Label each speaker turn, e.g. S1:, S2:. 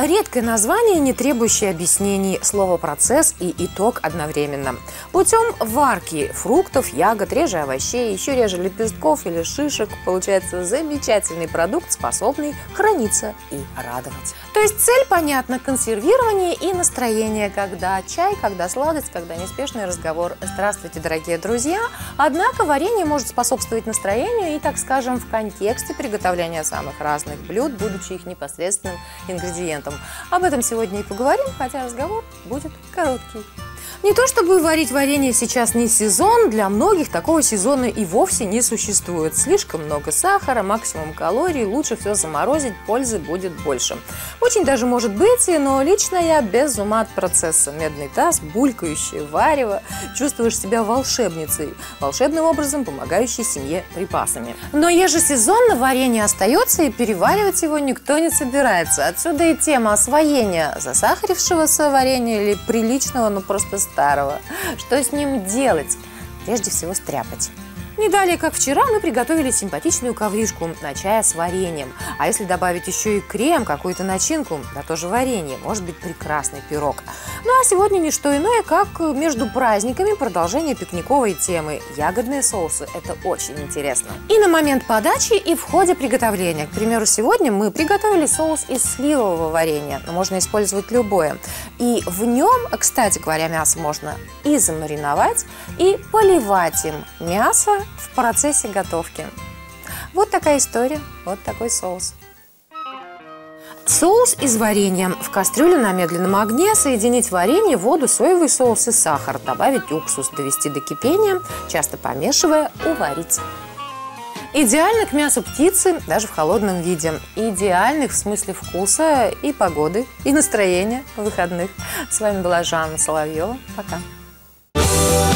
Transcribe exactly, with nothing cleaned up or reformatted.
S1: редкое название, не требующее объяснений, слово «процесс» и «итог» одновременно. Путем варки фруктов, ягод, реже овощей, еще реже лепестков или шишек получается замечательный продукт, способный храниться и радовать. То есть цель понятна: консервирование и настроение, когда чай, когда сладость, когда неспешный разговор. Здравствуйте, дорогие друзья! Однако варенье может способствовать настроению и, так скажем, в контексте приготовления самых разных блюд, будучи их непосредственным ингредиентом. Об этом сегодня и поговорим, хотя разговор будет короткий. Не то чтобы варить варенье сейчас не сезон, для многих такого сезона и вовсе не существует. Слишком много сахара, максимум калорий, лучше все заморозить, пользы будет больше. Очень даже может быть, но лично я без ума от процесса. Медный таз, булькающее варево, чувствуешь себя волшебницей, волшебным образом помогающей семье припасами. Но ежесезонно варенье остается, и переваривать его никто не собирается. Отсюда и тема освоения засахарившегося варенья или приличного, но просто старого. Что с ним делать? Прежде всего стряпать. Не далее, как вчера, мы приготовили симпатичную ковришку на чай с вареньем. А если добавить еще и крем, какую-то начинку, да тоже варенье, может быть прекрасный пирог. Ну а сегодня не что иное, как между праздниками продолжение пикниковой темы. Ягодные соусы – это очень интересно. И на момент подачи, и в ходе приготовления. К примеру, сегодня мы приготовили соус из сливового варенья, но можно использовать любое. И в нем, кстати говоря, мясо можно и замариновать, и поливать им мясо в процессе готовки. Вот такая история, вот такой соус. Соус из варенья. В кастрюле на медленном огне соединить варенье, воду, соевый соус и сахар. Добавить уксус, довести до кипения, часто помешивая, уварить. Идеально к мясу птицы, даже в холодном виде. Идеальных в смысле вкуса и погоды, и настроения выходных. С вами была Жанна Соловьева. Пока.